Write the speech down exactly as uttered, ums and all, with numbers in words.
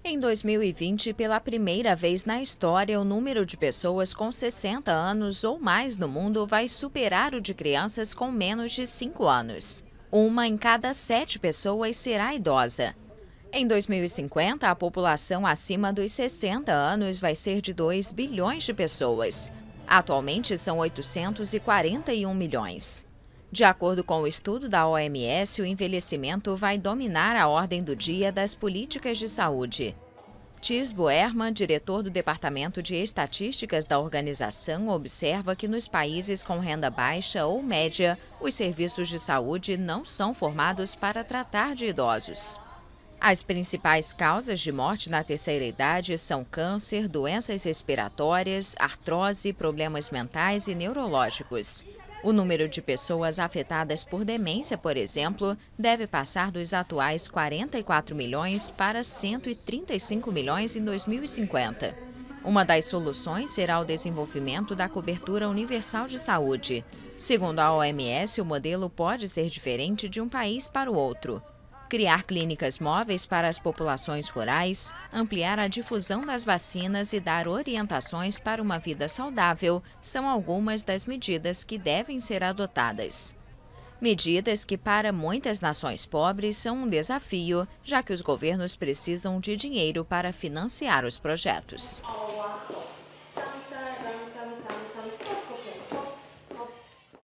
Em dois mil e vinte, pela primeira vez na história, o número de pessoas com sessenta anos ou mais no mundo vai superar o de crianças com menos de cinco anos. Uma em cada sete pessoas será idosa. Em dois mil e cinquenta, a população acima dos sessenta anos vai ser de dois bilhões de pessoas. Atualmente, são oitocentos e quarenta e um milhões. De acordo com o estudo da O M S, o envelhecimento vai dominar a ordem do dia das políticas de saúde. Tis Boerman, diretor do Departamento de Estatísticas da organização, observa que nos países com renda baixa ou média, os serviços de saúde não são formados para tratar de idosos. As principais causas de morte na terceira idade são câncer, doenças respiratórias, artrose, problemas mentais e neurológicos. O número de pessoas afetadas por demência, por exemplo, deve passar dos atuais quarenta e quatro milhões para cento e trinta e cinco milhões em dois mil e cinquenta. Uma das soluções será o desenvolvimento da cobertura universal de saúde. Segundo a O M S, o modelo pode ser diferente de um país para o outro. Criar clínicas móveis para as populações rurais, ampliar a difusão das vacinas e dar orientações para uma vida saudável são algumas das medidas que devem ser adotadas. Medidas que para muitas nações pobres são um desafio, já que os governos precisam de dinheiro para financiar os projetos.